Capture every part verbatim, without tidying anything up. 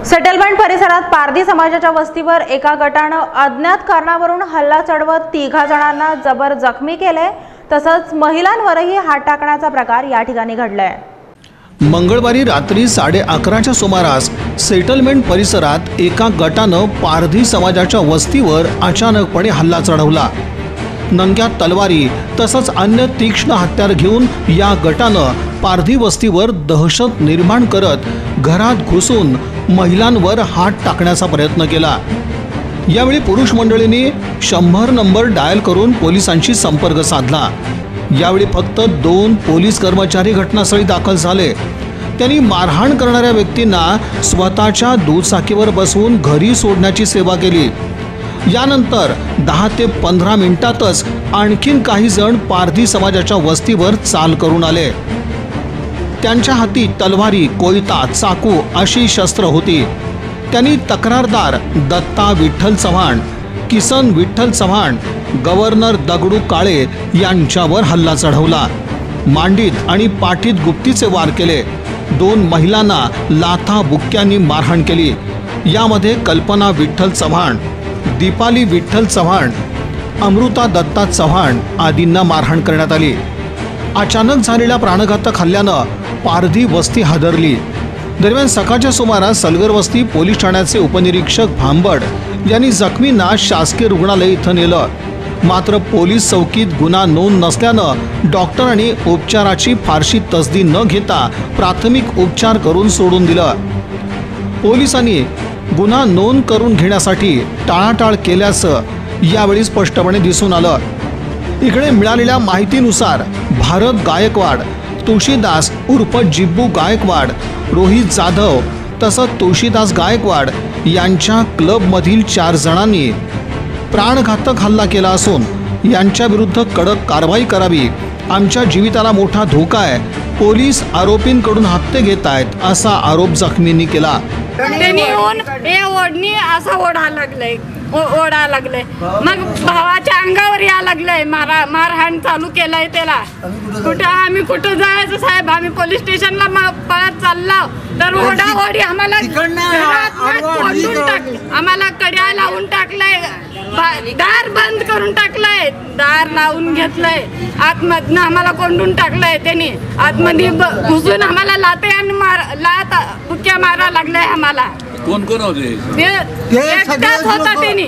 Settlement परिसरात पारधी समाजाच्या वस्तीवर एका गटानं अज्ञात कारणावरून हल्ला चढवत तिघा जणांना जबर जखमी केले, तसंच महिलांवरही हात टाकण्याचा प्रकार या ठिकाणी घडलाय। मंगळवारी रात्री साडे अकराच्या सुमारास सेटलमेंट परिसरात एका गटानं पारधी समाजाच्या वस्तीवर अचानकपणे हल्ला चढवला। नंग्या तलवारी तसंच अन्य तीक्ष्ण हत्यार घेऊन या गटानं पारधी वस्तीवर दहशत निर्माण करत घरात घुसून महिलांवर हात टाकण्याचा प्रयत्न केला। यावेळी पुरुष मंडळींनी शंभर नंबर डायल करून पोलिसांशी संपर्क साधला। यावेळी फक्त दोन पोलीस कर्मचारी घटनास्थळी दाखल झाले। त्यांनी मारहाण करणाऱ्या व्यक्तींना स्वतःच्या दुचाकीवर बसवून घरी सोडण्याची सेवा केली। यानंतर दहा ते पंधरा मिनिटातच आणखीन काही जण पारधी समाजाच्या वस्तीवर चाल करून आले। त्यांच्या हाती तलवारी, कोयता, चाकू अशी शस्त्र होती। त्यांनी तक्रारदार दत्ता विठ्ठल चव्हाण, किसन विठ्ठल चव्हाण, गव्हर्नर दगडू काळे यांच्यावर हल्ला चढवला। मांडीत आणि पाठीत गुप्तीचे वार केले। दोन महिलांना लाथा बुक्क्यांनी मारहाण केली। यामध्ये कल्पना विठ्ठल चव्हाण, दीपाली विठ्ठल चव्हाण, अमृता दत्ता चव्हाण आदींना मारहाण करण्यात आली। अचानक झालेल्या प्राणघातक हल्ल्यानं पारधी वस्ती हादरली। दरम्यान सकाळच्या सुमारास सलगर वस्ती पोलीस ठाण्याचे उपनिरीक्षक भांबड यांनी जखमींना शासकीय रुग्णालय इथं नेलं। मात्र पोलीस चौकीत गुन्हा नोंद नसल्यानं डॉक्टरांनी उपचाराची फारशी तसदी न घेता प्राथमिक उपचार करून सोडून दिलं। पोलिसांनी गुन्हा नोंद करून घेण्यासाठी टाळाटाळ केल्याचं यावेळी स्पष्टपणे दिसून आलं। इकडे मिळालेल्या माहितीनुसार भारत गायकवाड, तुळशीदास उर्फ जिब्बू गायकवाड, रोहित जाधव तसंच तुळशीदास गायकवाड यांच्या क्लबमधील चार जणांनी प्राणघातक हल्ला केला असून यांच्या विरुद्ध कडक कारवाई करावी। आमच्या जीविताला मोठा धोका आहे, पोलीस आरोपींकडून हप्ते घेत आहेत असा आरोप जखमींनी केला। त्यांनी येऊन हे ओढणी असा ओढा लागलाय ओढा लागलाय मग भावाच्या अंगावर या लागलंय, मारा मारहाण चालू केलंय त्याला। कुठं आम्ही कुठं जायचं साहेब, आम्ही पोलीस स्टेशनला पळत चाललो तर ओढा ओढी आम्हाला कोंडून टाकलं, आम्हाला कड्या लावून टाकलंय, दार बंद करून टाकलंय, दार लावून घेतलंय, आतमधनं आम्हाला कोंडून टाकलंय त्यांनी। आतमध्ये घुसून आम्हाला लाते आणि मार लात बुक्क्या मारा लागलाय आम्हाला। कोण कोण होते? एकटाच होता त्यांनी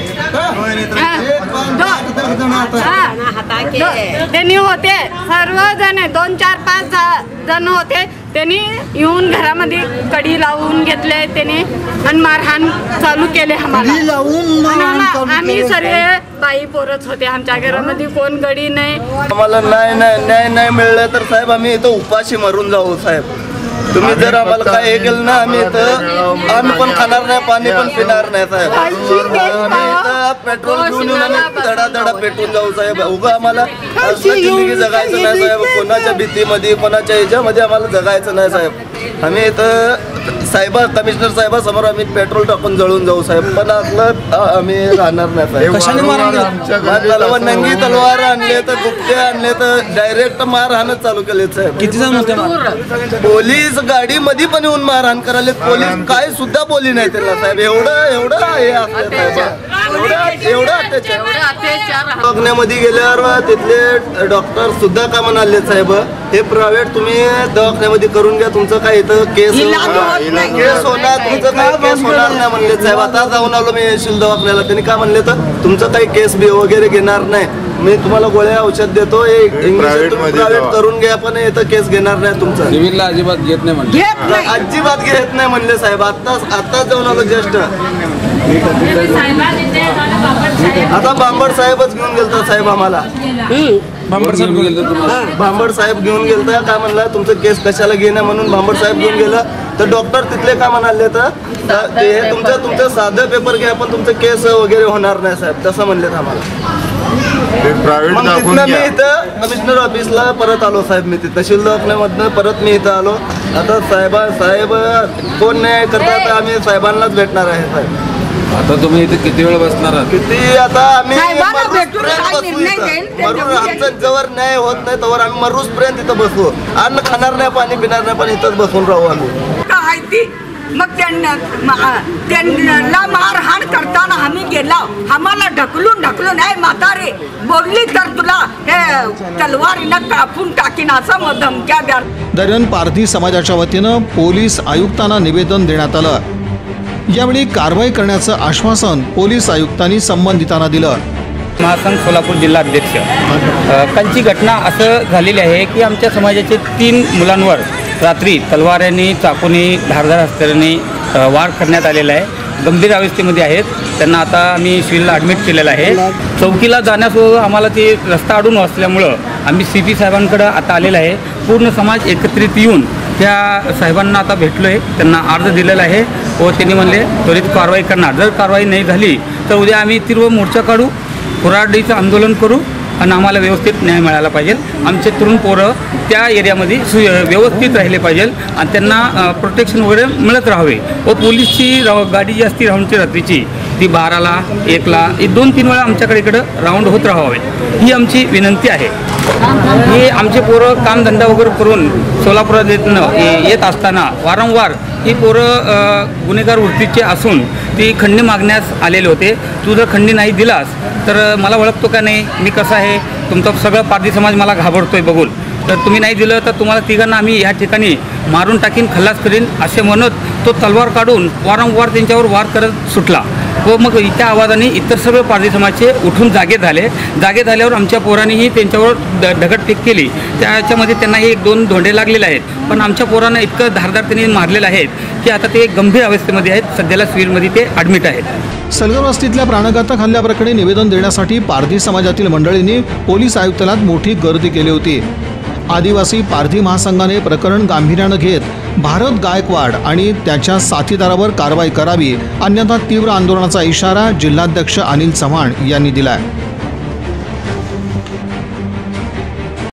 त्यांनी होते सर्वजण, दोन चार पाच जण होते। त्यांनी येऊन घरामध्ये कडी लावून घेतले त्यांनी आणि मारहाण चालू केले आम्हाला। आम्ही सर्व बाई पोरच होते, आमच्या घरामध्ये कोण गडी नाही। आम्हाला नाही न्याय नाही मिळलं तर साहेब आम्ही इथं उपाशी मरून जाऊ साहेब। तुम्ही जर आम्हाला काय हे केलं ना, आम्ही इथं आम्ही पण खाणार नाही, पाणी पण पिणार नाही साहेब। आम्ही इथं पेट्रोल घेऊन येऊन आम्ही धडा धडा पेटून जाऊ साहेब। उगा आम्हाला जिंदगी जगायचं नाही साहेब, कोणाच्या भीतीमध्ये कोणाच्या ह्याच्यामध्ये आम्हाला जगायचं नाही साहेब। आम्ही इथं साहेबा कमिशनर साहेबासमोर आम्ही पेट्रोल टाकून जळून जाऊ साहेब, पण असलं आम्ही राहणार नाही साहेब। नंगी तलवार आणले तर गुप्ते आणले तर डायरेक्ट मारहाणच चालू केले साहेब। किती जण होते? पोलीस गाडी मध्ये पण येऊन मारहाण करायला, पोलीस काय सुद्धा बोलली नाही त्याला साहेब। एवढं एवढं हे असतं साहेब, एवढं एवढं अत्याचार। दवाखान्यामध्ये गेल्यावर तिथले डॉक्टर सुद्धा का म्हणाले साहेब, हे प्रायव्हेट तुम्ही दवाखान्यामध्ये करून घ्या, तुमचं काय इथं केस केस होणार, तुमचं काय केस होणार नाही म्हणले साहेब। आता जाऊन आलो मी येशील दवाखान्याला, त्यांनी काय म्हणले तर तुमचं काही केस बी वगैरे घेणार नाही, मी तुम्हाला गोळ्या औषध देतो, प्रायव्हेट करून घ्या, पण इथं केस घेणार नाही तुमचं। सिव्हिलला अजिबात घेत नाही म्हणले, अजिबात घेत नाही म्हणले साहेब। आता आता जाऊन आलो जस्ट। आता बांबड साहेबच घेऊन गेलता साहेब आम्हाला। भांबड साहेब गेले तुम्हाला? भांबड साहेब घेऊन गेलता, काय म्हणला तुमचं केस कशाला घेणं म्हणून भांबड साहेब घेऊन गेला। तर डॉक्टर तिथले काय म्हणाले तर हे तुमचं तुमचं साधं पेपर घ्या, पण तुमचं केस वगैरे होणार नाही साहेब, तसं म्हणले आम्हाला। मग तिथनं मी इथं कमिशनर ऑफिसला परत आलो साहेब। मी तिथं तहसील दवाखान्यामधनं परत मी इथं आलो। आता साहेबा साहेब कोण न्याय करतात, आम्ही साहेबांनाच भेटणार आहे साहेब। आता तुम्ही इथे किती वेळ बसणार आहात? किती आता आम्ही आमचा जवळ न्याय होत नाही तवर आम्ही मरूस पर्यंत इथं बसू। अन्न खाणार नाही, पाणी पिणार नाही, पण इथंच बसून राहू आम्ही। मग त्यांना मा- त्यांना मारहाण करताना आम्ही गेला, आम्हाला ढकलून ढकलून आहे म्हातारे बोलली तर तुला हे तलवारीनं कापून टाकीन असं मग धमक्या द्या. दरम्यान पारधी समाजाच्या वतीनं पोलीस आयुक्तांना निवेदन देण्यात आलं. यावेळी कारवाई करण्याचं आश्वासन पोलीस आयुक्तांनी संबंधितांना दिलं. महासंघ सोलापूर जिल्हा अध्यक्ष, अ, कालची घटना असं झालेली आहे की आमच्या समाजाचे तीन मुलांवर रात्री तलवाऱ्यांनी, चाकूनी, धारदार हत्यारांनी अ, वार करण्यात आलेला आहे. गंभीर अवस्थेमध्ये आहेत. त्यांना आता आम्ही सिव्हिलला ॲडमिट केलेलं आहे. चौकीला जाण्यास आम्हाला ते रस्ता अडून असल्यामुळं आम्ही सी पी साहेबांकडं आता आलेलं आहे. पूर्ण समाज एकत्रित येऊन त्या साहेबांना आता भेटलो आहे, त्यांना अर्ज दिलेला आहे व त्यांनी म्हणले त्वरित कारवाई करणार. जर कारवाई नाही झाली तर उद्या आम्ही तीव्र मोर्चा काढू, कुऱ्हाडीचं आंदोलन करू आणि आम्हाला व्यवस्थित न्याय मिळाला पाहिजे. आमचे तरुण पोरं त्या एरियामध्ये सु व्यवस्थित राहिले पाहिजे आणि त्यांना प्रोटेक्शन वगैरे मिळत राहावे. व पोलीसची राव गाडी जी असती राऊंडची रात्रीची ती बाराला, एकला, ही दोन तीन वेळा आमच्याकडे इकडं राऊंड होत राहावे ही आमची विनंती आहे. हे आमचे पोरं कामधंदा वगैरे करून सोलापुरात येत येत असताना वारंवार ही पोरं गुन्हेगार वृत्तीचे असून ती खंडणी मागण्यास आलेले होते. तू जर खंडणी नाही दिलास तर मला ओळखतो का नाही, मी कसं आहे, तुमचा सगळं पारधी समाज मला घाबरतोय बघून, तर तुम्ही नाही दिलं तर तुम्हाला तिघांना आम्ही ह्या ठिकाणी मारून टाकीन, खल्लास करीन असे म्हणत तो तलवार काढून वारंवार त्यांच्यावर वार करत सुटला. व मग त्या आवाजाने इतर सर्व पारधी समाजचे उठून जागे झाले. जागे झाल्यावर आमच्या पोरांनीही त्यांच्यावर द दगडफेक केली. त्याच्यामध्ये त्यांना एक दोन धोंडे लागलेले आहेत. पण आमच्या पोरांना इतकं धारदार त्यांनी मारलेलं आहेत की आता ते गंभीर अवस्थेमध्ये आहेत. सध्याला सिव्हिलमध्ये ते ॲडमिट आहेत. सलगर वस्तीतल्या प्राणघातक हल्ल्याप्रकरणी निवेदन देण्यासाठी पारधी समाजातील मंडळींनी पोलीस आयुक्तालयात मोठी गर्दी केली होती. आदिवासी पारधी महासंघाने प्रकरण गांभीर्यानं घेत भारत गायकवाड आणि त्याच्या साथीदारावर कारवाई करावी, अन्यथा तीव्र आंदोलनाचा इशारा जिल्हाध्यक्ष अनिल चव्हाण यांनी दिलाय.